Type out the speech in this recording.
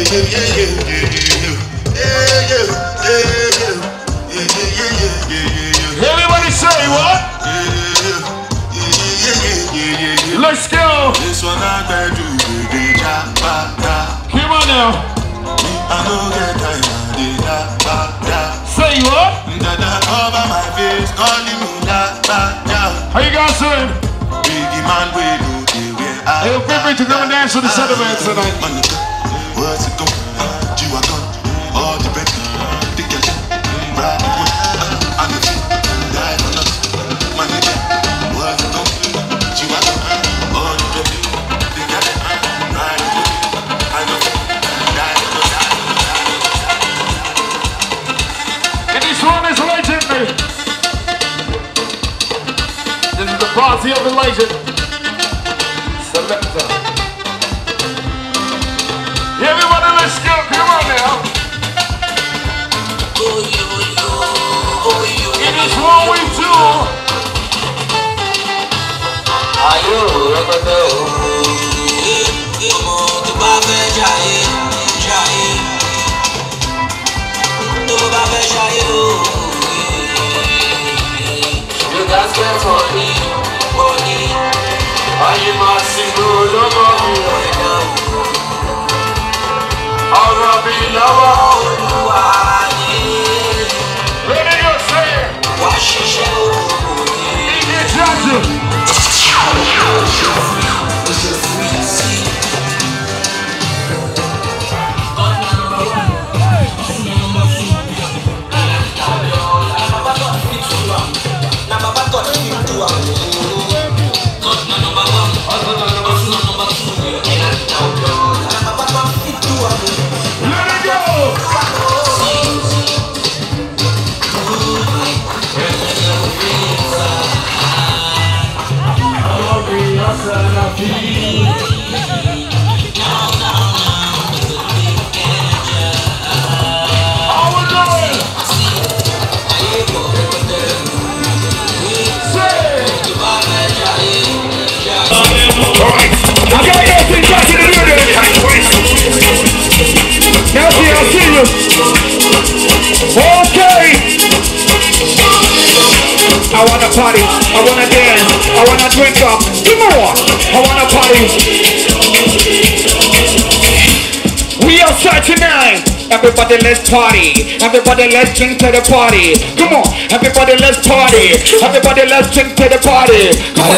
Everybody say what? Let's go. This one I better do. Come on now. I don't get tired. Say what? Over my face, calling me how you guys doing? Biggie man, we do. Hey, feel free to come and dance to the sentiments tonight. What's it going? You are gone. All the better. Think you're right. I'm the king. Die for nothing. My nigga. What's it going? You are gone. All the better. Think you're right. I know. Die for nothing. And this one is legendary. This is the party of the legend. Selector. Everybody, let's go. Come on now. It is what we do. Ariyo, you guys get money. I must sing good about me. I'll be lower. Ready to say it. Okay. I wanna party, I wanna dance, I wanna drink up. Come on, I wanna party. We outside tonight. Everybody let's party. Everybody let's drink to the party. Come on, everybody let's party. Everybody let's drink to the party. Come on.